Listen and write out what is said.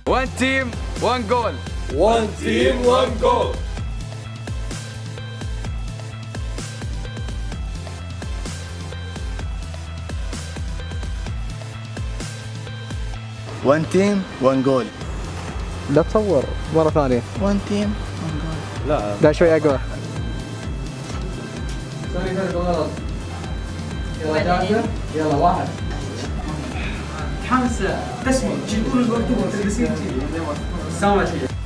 One team, one goal. One team, one goal. One team, one goal. لا تصور مرة ثانية. One team, one goal. لا شوي أقوى. يلا جاهزة؟ يلا واحد. تحمس تسمع تقول الوقت وتلبسين سامع شيء